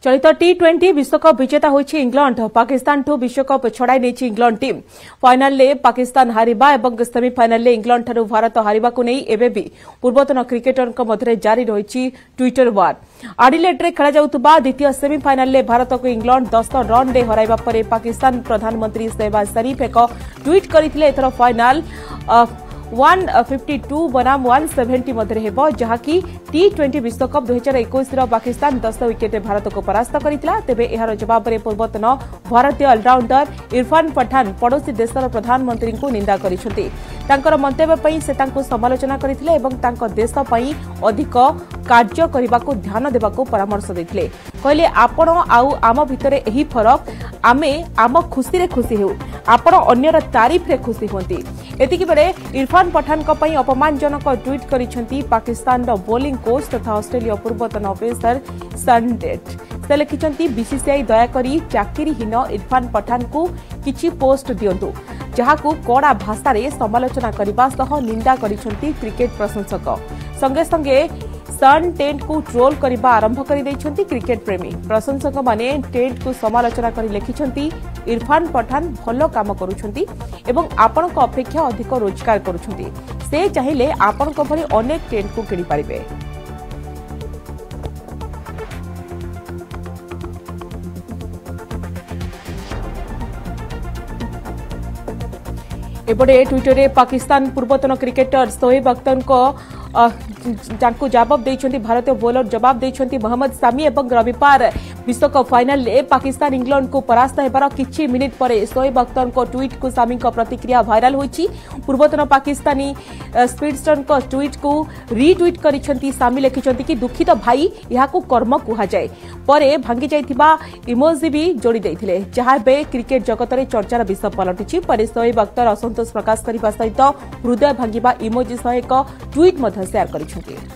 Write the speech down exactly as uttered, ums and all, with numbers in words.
चलित T twenty विश्वकप विजेता होइछि इंग्लैंड। पाकिस्तान ठू विश्वकप छड़ाई नहीं इंग्लैंड टीम। फाइनाल ले पाकिस्तान हारिबा एवं सेमीफाइनाल ले इंग्लैंड ठारू भारत हारिबा को नहीं एबे भी पूर्वतन क्रिकेटर मध्य जारी रही ट्विटर वार। आडिलेड रे खेला जाउतबा द्वितीय सेमीफाइनाल ले भारत को इंग्लैंड दस रन रे हराइबा परे पाकिस्तान प्रधानमंत्री शहबाज शरीफ एक ट्वीट करथिले एथर फाइनाल वन फिफ्टी टू बनाम वन सेवेंटी मध्य हेबो जहाँकि टी ट्वेंटी विश्वकप दुई हजार इक्कीस पाकिस्तान दस विकेट भारत को परास्त करथिला। तेबे एहार जवाब रे पूर्वतन भारतीय ऑलराउंडर इरफान पठान पड़ोसी देशर प्रधानमंत्री को निंदा करिसेंती। तांकर मंतव्य पई से तांको समालोचना करथिले एवं तांको देश पई अधिक कार्य करबा को ध्यान देबा को परामर्श देथिले। कहले आपण आउ आम भितरे एही फरक आमे आम खुशी रे खुशी हेउ आपण अन्यर तारीफ रे खुशी होंती। एतिकी बेले इरफान पठान को पई अपमानजनक ट्वीट करिसेंती पाकिस्तान रो बोलिंग कोच तथा ऑस्ट्रेलिया पूर्वतन ऑफिसर सनडेट। से लिखिसेंती बीसीसीआई दयाकरी चाकरीहीन इरफान पठान को किछि पोस्ट दियंतु जहाकू कड़ा भाषा रे समालोचना करबा सह निंदा करिसेंती क्रिकेट प्रशंसक। संगे संगे सन टेंट को ट्रोल करबा आरंभ कर दैछंती क्रिकेट प्रेमी। प्रशंसक माने टेंट को समालोचना करी लिखिसेंती इरफान पठान भलो काम करूछंती एवं आपण को अपेक्षा अधिक रोजगार करूछंती। से चाहिले आपण को भली अनेक टेंट को किनि पारिबे। एपटे ट्विटर रे पाकिस्तान पूर्वतन क्रिकेटर शोएब अख्तर को जानको जवाब देइछंती भारतीय बोलर जवाब देइछंती मोहम्मद सामी एवं रविवार विश्वकप फाइनल ले पाकिस्तान इंग्लैंड को परास्त हेबार किछि मिनिट परे शोएब अख्तर को ट्वीट को सामी को प्रतिक्रिया भाइराल होइछि। पूर्वतन पाकिस्तानी स्पीडस्टर को ट्वीट को रीट्वीट करिछंती सामी लिखिछंती कि दुखित भाई यहा को कर्म कुहा जाय परे भांगी जाइथिबा इमोजी भी जोड़ी दैथिले जहा बे क्रिकेट जगत रे चर्चार विषय पलटिछि। परे शोएब अख्तर असंतोष प्रकाश करबा सहित हृदय भांगिबा इमोजी सह एक ट्वीट मध्य शेयर करिछंती।